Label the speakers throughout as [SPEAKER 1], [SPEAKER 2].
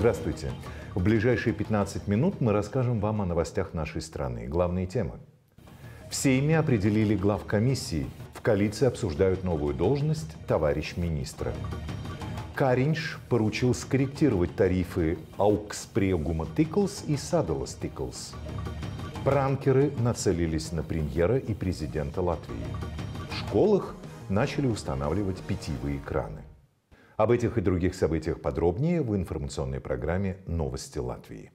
[SPEAKER 1] Здравствуйте. В ближайшие 15 минут мы расскажем вам о новостях нашей страны. Главные темы. В Сейме определили глав комиссии. В коалиции обсуждают новую должность товарищ министра. Кариньш поручил скорректировать тарифы Аукспрегума Тиклс и Садолас Тиклс. Пранкеры нацелились на премьера и президента Латвии. В школах начали устанавливать питьевые краны. Об этих и других событиях подробнее в информационной программе «Новости Латвии».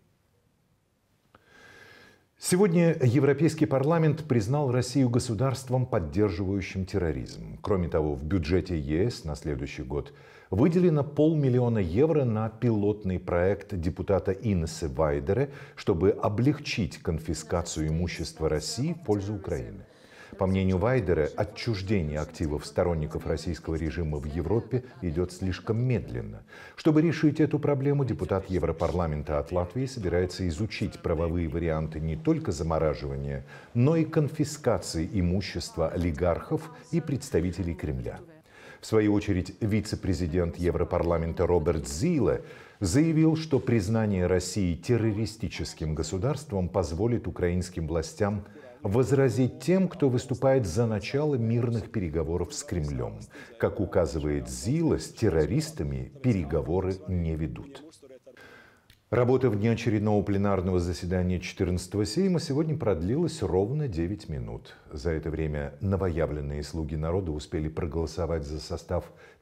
[SPEAKER 1] Сегодня Европейский парламент признал Россию государством, поддерживающим терроризм. Кроме того, в бюджете ЕС на следующий год выделено 500 000 евро на пилотный проект депутата Инессы Вайдере, чтобы облегчить конфискацию имущества России в пользу Украины. По мнению Вайдере, отчуждение активов сторонников российского режима в Европе идет слишком медленно. Чтобы решить эту проблему, депутат Европарламента от Латвии собирается изучить правовые варианты не только замораживания, но и конфискации имущества олигархов и представителей Кремля. В свою очередь, вице-президент Европарламента Роберт Зиле заявил, что признание России террористическим государством позволит украинским властям возразить тем, кто выступает за начало мирных переговоров с Кремлем. Как указывает Зиле, с террористами переговоры не ведут. Работа внеочередного пленарного заседания 14-го Сейма сегодня продлилась ровно 9 минут. За это время новоявленные слуги народа успели проголосовать за состав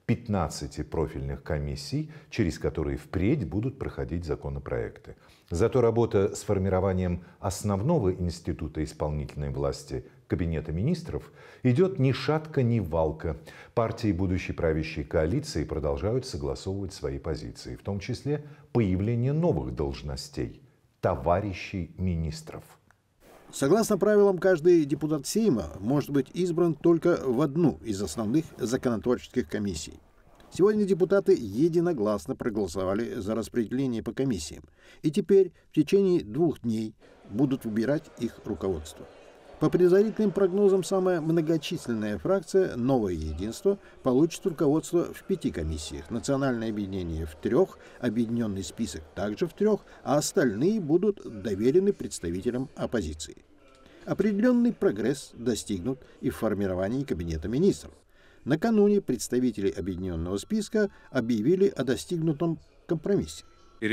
[SPEAKER 1] 15 профильных комиссий, через которые впредь будут проходить законопроекты. Зато работа с формированием основного института исполнительной власти Кабинета министров идет ни шатко, ни валко. Партии будущей правящей коалиции продолжают согласовывать свои позиции, в том числе появление новых должностей – товарищей министров.
[SPEAKER 2] Согласно правилам, каждый депутат Сейма может быть избран только в одну из основных законотворческих комиссий. Сегодня депутаты единогласно проголосовали за распределение по комиссиям, и теперь в течение 2 дней будут выбирать их руководство. По предварительным прогнозам, самая многочисленная фракция «Новое единство» получит руководство в 5 комиссиях, национальное объединение в 3, объединенный список также в 3, а остальные будут доверены представителям оппозиции. Определенный прогресс достигнут и в формировании Кабинета министров. Накануне представители объединенного списка объявили о достигнутом компромиссе.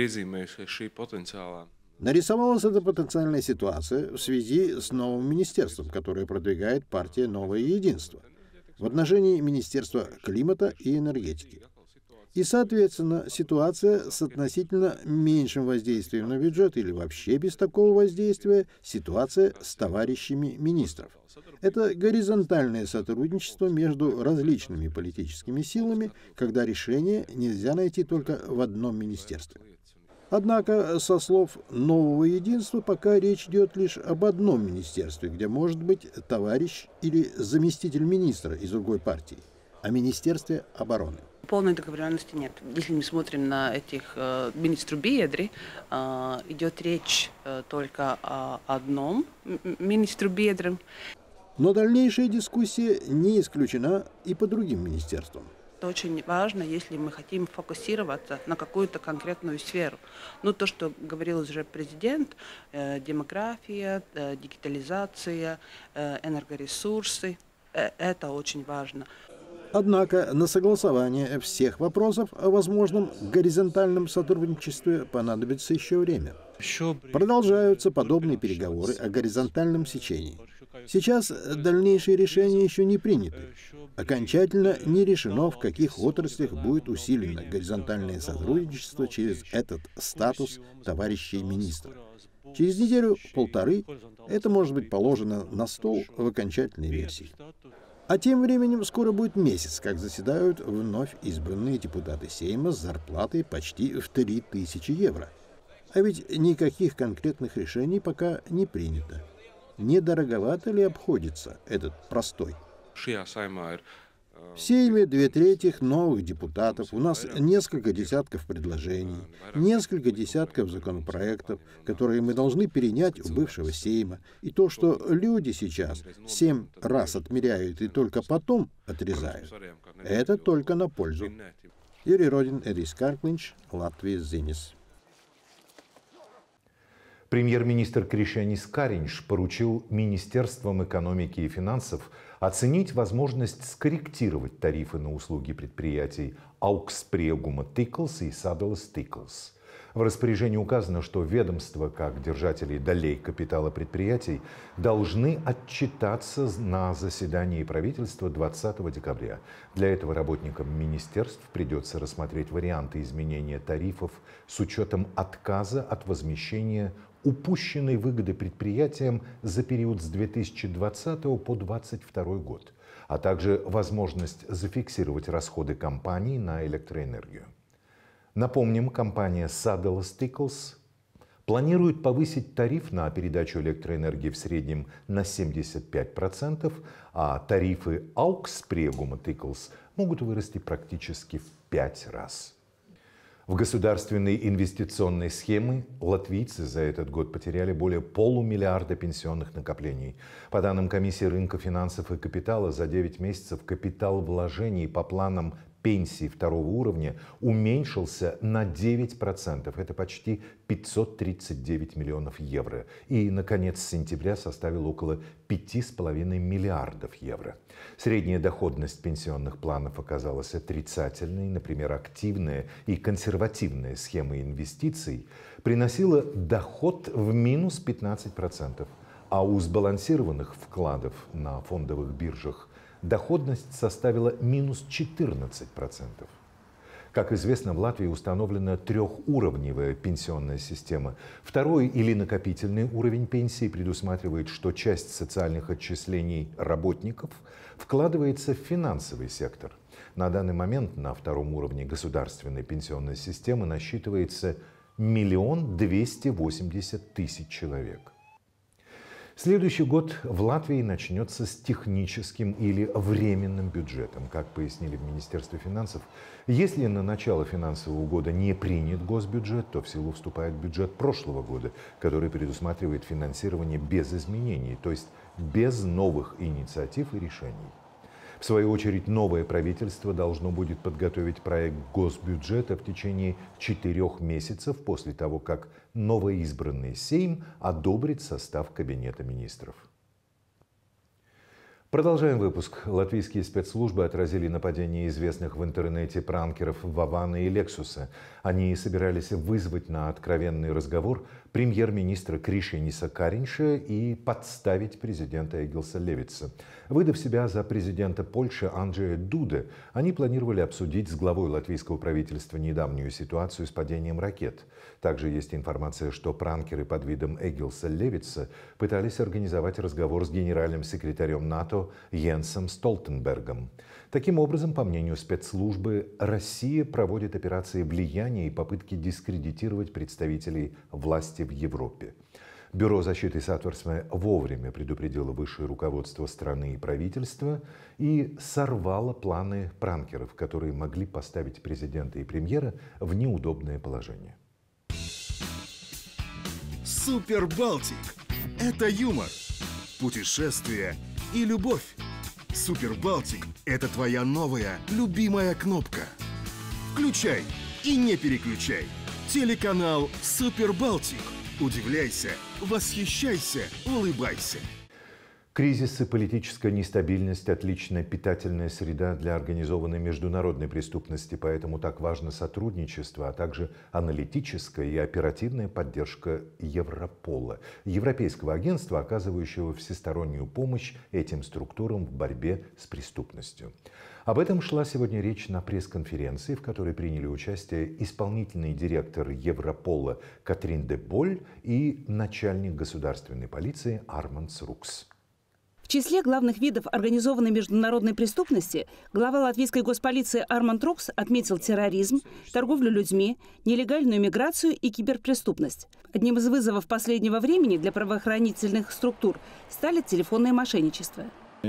[SPEAKER 2] Нарисовалась эта потенциальная ситуация в связи с новым министерством, которое продвигает партия «Новое единство» в отношении Министерства климата и энергетики. И, соответственно, ситуация с относительно меньшим воздействием на бюджет или вообще без такого воздействия – ситуация с товарищами министров. Это горизонтальное сотрудничество между различными политическими силами, когда решение нельзя найти только в одном министерстве. Однако, со слов «Нового единства», пока речь идет лишь об одном министерстве, где может быть товарищ или заместитель министра из другой партии, о Министерстве обороны.
[SPEAKER 3] Полной договоренности нет. Если мы смотрим на этих министров биедри, идет речь только о одном министру биедре.
[SPEAKER 2] Но дальнейшая дискуссия не исключена и по другим министерствам.
[SPEAKER 3] Это очень важно, если мы хотим фокусироваться на какую-то конкретную сферу. Ну, то, что говорил уже президент, демография, дигитализация, энергоресурсы, это очень важно.
[SPEAKER 2] Однако на согласование всех вопросов о возможном горизонтальном сотрудничестве понадобится еще время. Продолжаются подобные переговоры о горизонтальном сечении. Сейчас дальнейшие решения еще не приняты. Окончательно не решено, в каких отраслях будет усилено горизонтальное сотрудничество через этот статус товарищей министров. Через неделю-полторы это может быть положено на стол в окончательной версии. А тем временем скоро будет месяц, как заседают вновь избранные депутаты Сейма с зарплатой почти в 3000 евро. А ведь никаких конкретных решений пока не принято. Не дороговато ли обходится этот простой? В Сейме 2/3 новых депутатов, у нас несколько десятков предложений, несколько десятков законопроектов, которые мы должны перенять у бывшего Сейма. И то, что люди сейчас 7 раз отмеряют и только потом отрезают, это только на пользу. Юрий Родин, Эдис Карклинч, Латвия, Зинис.
[SPEAKER 1] Премьер-министр Кришьянис Кариньш поручил Министерствам экономики и финансов оценить возможность скорректировать тарифы на услуги предприятий Augspreguma Tickels и Sadelas Tickels. В распоряжении указано, что ведомства, как держатели долей капитала предприятий, должны отчитаться на заседании правительства 20 декабря. Для этого работникам министерств придется рассмотреть варианты изменения тарифов с учетом отказа от возмещения упущенной выгоды предприятиям за период с 2020 по 2022 год, а также возможность зафиксировать расходы компаний на электроэнергию. Напомним, компания Sadelas Tickels планирует повысить тариф на передачу электроэнергии в среднем на 75%, а тарифы Augspreguma Tickels могут вырасти практически в 5 раз. В государственной инвестиционной схеме латвийцы за этот год потеряли более полумиллиарда пенсионных накоплений. По данным Комиссии рынка финансов и капитала, за 9 месяцев капитал вложений по планам пенсий второго уровня уменьшился на 9%. Это почти 539 миллионов евро. И на конец сентября составил около 5,5 миллиардов евро. Средняя доходность пенсионных планов оказалась отрицательной. Например, активная и консервативная схема инвестиций приносила доход в минус 15%. А у сбалансированных вкладов на фондовых биржах доходность составила минус 14%. Как известно, в Латвии установлена трехуровневая пенсионная система. Второй или накопительный уровень пенсии предусматривает, что часть социальных отчислений работников вкладывается в финансовый сектор. На данный момент на втором уровне государственной пенсионной системы насчитывается 1 280 000 человек. Следующий год в Латвии начнется с техническим или временным бюджетом. Как пояснили в Министерстве финансов, если на начало финансового года не принят госбюджет, то в силу вступает бюджет прошлого года, который предусматривает финансирование без изменений, то есть без новых инициатив и решений. В свою очередь, новое правительство должно будет подготовить проект госбюджета в течение 4 месяцев после того, как новоизбранный Сейм одобрит состав Кабинета министров. Продолжаем выпуск. Латвийские спецслужбы отразили нападение известных в интернете пранкеров Вована и Лексуса. Они собирались вызвать на откровенный разговор премьер-министра Кришьяниса Кариньша и подставить президента Эгилса Левитса. Выдав себя за президента Польши Анджея Дуды, они планировали обсудить с главой латвийского правительства недавнюю ситуацию с падением ракет. Также есть информация, что пранкеры под видом Эгилса Левитса пытались организовать разговор с генеральным секретарем НАТО Йенсом Столтенбергом. Таким образом, по мнению спецслужбы, Россия проводит операции влияния и попытки дискредитировать представителей власти в Европе. Бюро защиты Сатверсме вовремя предупредило высшее руководство страны и правительства и сорвало планы пранкеров, которые могли поставить президента и премьера в неудобное положение.
[SPEAKER 4] Супер Балтик – это юмор, путешествие и любовь. Супер Балтик – это твоя новая любимая кнопка. Включай и не переключай. Телеканал Супер Балтик. Удивляйся, восхищайся, улыбайся.
[SPEAKER 1] Кризис и политическая нестабильность – отличная питательная среда для организованной международной преступности, поэтому так важно сотрудничество, а также аналитическая и оперативная поддержка Европола, европейского агентства, оказывающего всестороннюю помощь этим структурам в борьбе с преступностью. Об этом шла сегодня речь на пресс-конференции, в которой приняли участие исполнительный директор Европола Катрин де Боль и начальник государственной полиции Армандс Рукс.
[SPEAKER 5] В числе главных видов организованной международной преступности глава латвийской госполиции Арманд Рукс отметил терроризм, торговлю людьми, нелегальную миграцию и киберпреступность. Одним из вызовов последнего времени для правоохранительных структур стали телефонное мошенничество.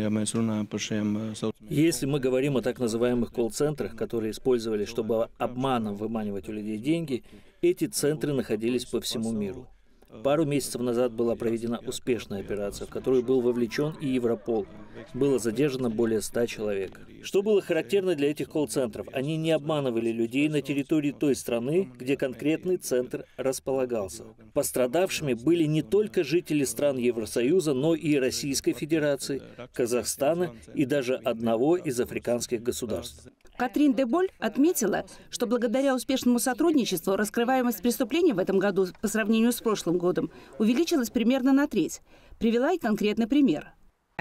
[SPEAKER 6] Если мы говорим о так называемых колл-центрах, которые использовали, чтобы обманом выманивать у людей деньги, эти центры находились по всему миру. Пару месяцев назад была проведена успешная операция, в которую был вовлечен и Европол. Было задержано более 100 человек. Что было характерно для этих колл-центров? Они не обманывали людей на территории той страны, где конкретный центр располагался. Пострадавшими были не только жители стран Евросоюза, но и Российской Федерации, Казахстана и даже одного из африканских государств.
[SPEAKER 5] Катрин де Боль отметила, что благодаря успешному сотрудничеству раскрываемость преступлений в этом году по сравнению с прошлым годом увеличилась примерно на треть. Привела и конкретный пример.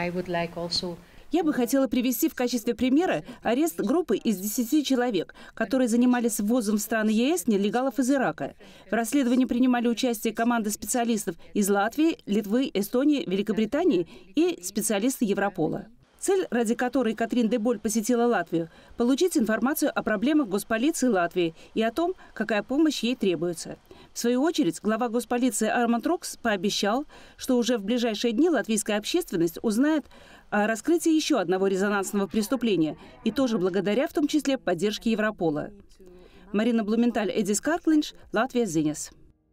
[SPEAKER 5] Я бы хотела привести в качестве примера арест группы из 10 человек, которые занимались ввозом в страны ЕС нелегалов из Ирака. В расследовании принимали участие команды специалистов из Латвии, Литвы, Эстонии, Великобритании и специалисты Европола. Цель, ради которой Катрин де Боль посетила Латвию – получить информацию о проблемах госполиции Латвии и о том, какая помощь ей требуется. В свою очередь, глава госполиции Арманд Трокс пообещал, что уже в ближайшие дни латвийская общественность узнает о раскрытии еще одного резонансного преступления, и тоже благодаря, в том числе, поддержке Европола. Марина Блументаль, Эдис Карклинш, Латвия Зинес.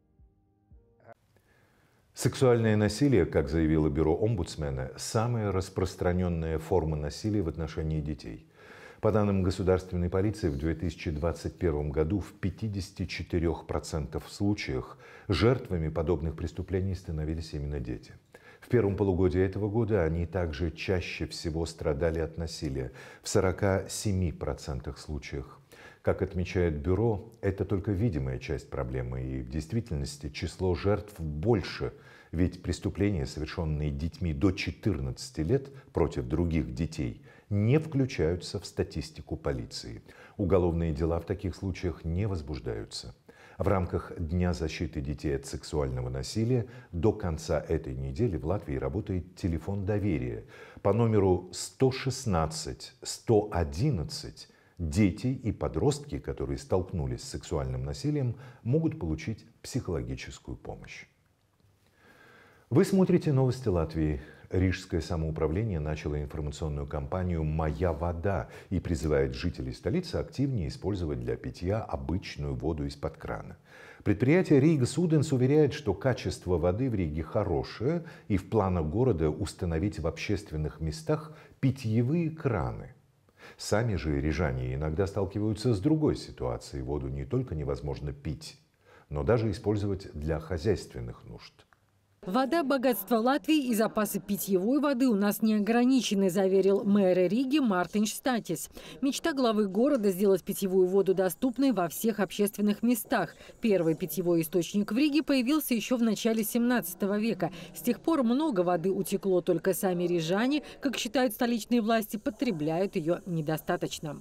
[SPEAKER 1] Сексуальное насилие, как заявило бюро омбудсмена, самая распространенная форма насилия в отношении детей. По данным государственной полиции, в 2021 году в 54% случаях жертвами подобных преступлений становились именно дети. В первом полугодии этого года они также чаще всего страдали от насилия в 47% случаях. Как отмечает бюро, это только видимая часть проблемы, и в действительности число жертв больше, ведь преступления, совершенные детьми до 14 лет против других детей, не включаются в статистику полиции. Уголовные дела в таких случаях не возбуждаются. В рамках Дня защиты детей от сексуального насилия до конца этой недели в Латвии работает телефон доверия. По номеру 116 111 дети и подростки, которые столкнулись с сексуальным насилием, могут получить психологическую помощь. Вы смотрите новости Латвии. Рижское самоуправление начало информационную кампанию «Моя вода» и призывает жителей столицы активнее использовать для питья обычную воду из-под крана. Предприятие Рига Суденс уверяет, что качество воды в Риге хорошее, и в планах города установить в общественных местах питьевые краны. Сами же рижане иногда сталкиваются с другой ситуацией. Воду не только невозможно пить, но даже использовать для хозяйственных нужд.
[SPEAKER 7] Вода – богатство Латвии, и запасы питьевой воды у нас не ограничены, заверил мэр Риги Мартинš Статис. Мечта главы города – сделать питьевую воду доступной во всех общественных местах. Первый питьевой источник в Риге появился еще в начале 17 века. С тех пор много воды утекло, только сами рижане, как считают столичные власти, потребляют ее недостаточно.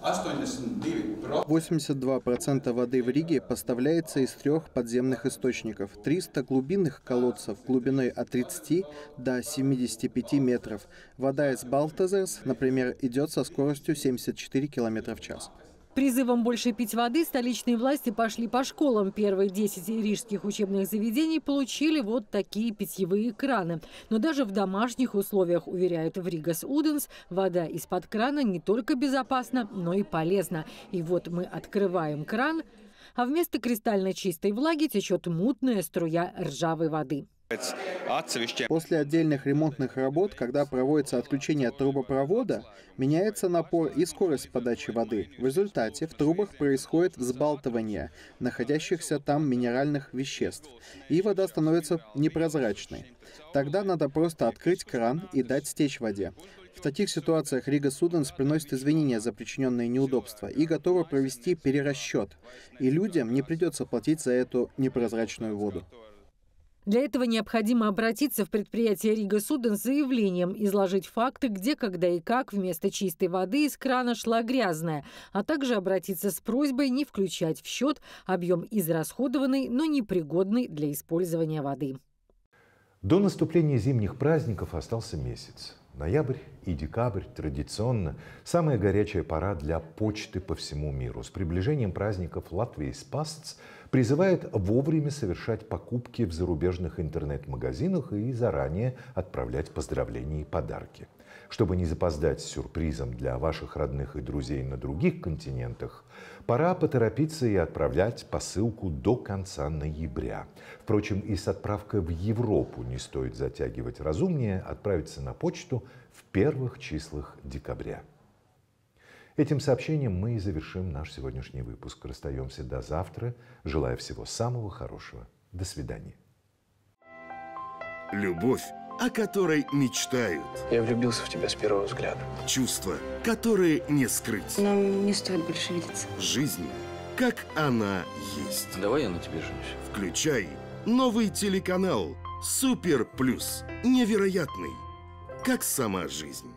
[SPEAKER 2] 82% воды в Риге поставляется из 3 подземных источников, 300 глубинных колодцев глубиной от 30 до 75 метров. Вода из Балтазерс, например, идет со скоростью 74 км в час.
[SPEAKER 7] Призывом больше пить воды столичные власти пошли по школам. Первые 10 рижских учебных заведений получили вот такие питьевые краны. Но даже в домашних условиях, уверяют в Рига Суденс, вода из-под крана не только безопасна, но и полезна. И вот мы открываем кран, а вместо кристально чистой влаги течет мутная струя ржавой воды.
[SPEAKER 2] После отдельных ремонтных работ, когда проводится отключение трубопровода, меняется напор и скорость подачи воды. В результате в трубах происходит взбалтывание находящихся там минеральных веществ, и вода становится непрозрачной. Тогда надо просто открыть кран и дать стечь воде. В таких ситуациях Рига Суденс приносит извинения за причиненные неудобства и готова провести перерасчет. И людям не придется платить за эту непрозрачную воду.
[SPEAKER 7] Для этого необходимо обратиться в предприятие Рига Суденс с заявлением, изложить факты, где, когда и как вместо чистой воды из крана шла грязная, а также обратиться с просьбой не включать в счет объем израсходованной, но непригодной для использования воды.
[SPEAKER 1] До наступления зимних праздников остался месяц. Ноябрь и декабрь традиционно самая горячая пора для почты по всему миру. С приближением праздников Латвийс Пастс призывает вовремя совершать покупки в зарубежных интернет-магазинах и заранее отправлять поздравления и подарки. Чтобы не запоздать с сюрпризом для ваших родных и друзей на других континентах, Пора поторопиться и отправлять посылку до конца ноября. Впрочем, и с отправкой в Европу не стоит затягивать. Разумнее отправиться на почту в первых числах декабря. Этим сообщением мы и завершим наш сегодняшний выпуск. Расстаемся до завтра. Желаю всего самого хорошего. До свидания.
[SPEAKER 4] Любовь, о которой мечтают.
[SPEAKER 8] Я влюбился в тебя с первого взгляда.
[SPEAKER 4] Чувства, которые не скрыть.
[SPEAKER 9] Нам не стоит больше видеться.
[SPEAKER 4] Жизнь, как она есть.
[SPEAKER 8] Давай я на тебе женюсь.
[SPEAKER 4] Включай новый телеканал «Супер Плюс». Невероятный, как сама жизнь.